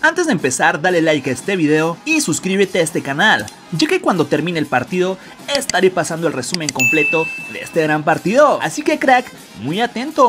Antes de empezar, dale like a este video y suscríbete a este canal, ya que cuando termine el partido estaré pasando el resumen completo de este gran partido. Así que crack, muy atento.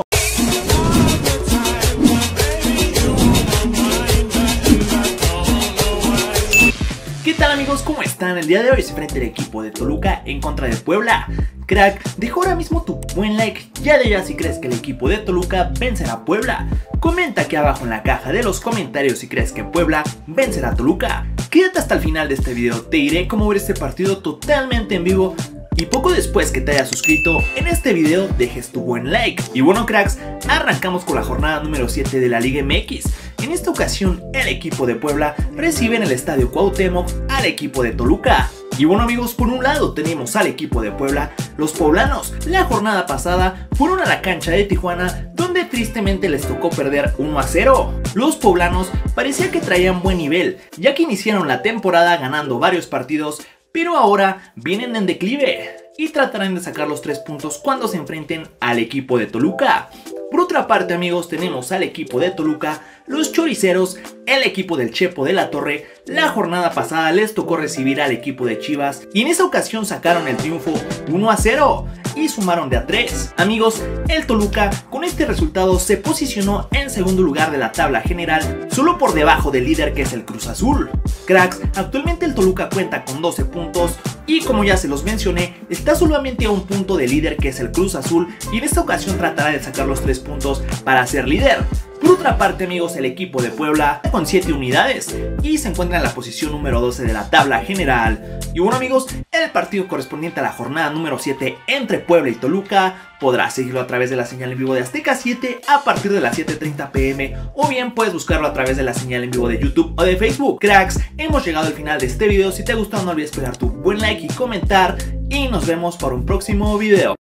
¿Qué tal amigos? ¿Cómo están? El día de hoy se enfrenta el equipo de Toluca en contra de Puebla. Crack, deja ahora mismo tu buen like, ya de ya si crees que el equipo de Toluca vencerá a Puebla. Comenta aquí abajo en la caja de los comentarios si crees que Puebla vencerá a Toluca. Quédate hasta el final de este video, te diré cómo ver este partido totalmente en vivo. Y poco después que te hayas suscrito, en este video dejes tu buen like. Y bueno cracks, arrancamos con la jornada número 7 de la Liga MX. En esta ocasión, el equipo de Puebla recibe en el Estadio Cuauhtémoc al equipo de Toluca. Y bueno amigos, por un lado tenemos al equipo de Puebla, los poblanos. La jornada pasada fueron a la cancha de Tijuana, donde tristemente les tocó perder 1-0. Los poblanos parecía que traían buen nivel, ya que iniciaron la temporada ganando varios partidos, pero ahora vienen en declive y tratarán de sacar los 3 puntos cuando se enfrenten al equipo de Toluca. Por otra parte amigos, tenemos al equipo de Toluca, los choriceros, el equipo del Chepo de la Torre. La jornada pasada les tocó recibir al equipo de Chivas y en esa ocasión sacaron el triunfo 1-0 y sumaron de a 3. Amigos, el Toluca con este resultado se posicionó en segundo lugar de la tabla general, solo por debajo del líder que es el Cruz Azul. Cracks, actualmente el Toluca cuenta con 12 puntos y como ya se los mencioné, está solamente a un punto del líder que es el Cruz Azul y en esta ocasión tratará de sacar los 3 puntos para ser líder. Por otra parte amigos, el equipo de Puebla con 7 unidades y se encuentra en la posición número 12 de la tabla general. Y bueno amigos, el partido correspondiente a la jornada número 7 entre Puebla y Toluca podrás seguirlo a través de la señal en vivo de Azteca 7 a partir de las 7:30 p.m. o bien puedes buscarlo a través de la señal en vivo de YouTube o de Facebook. Cracks, hemos llegado al final de este video. Si te ha gustado no olvides pegar tu buen like y comentar y nos vemos para un próximo video.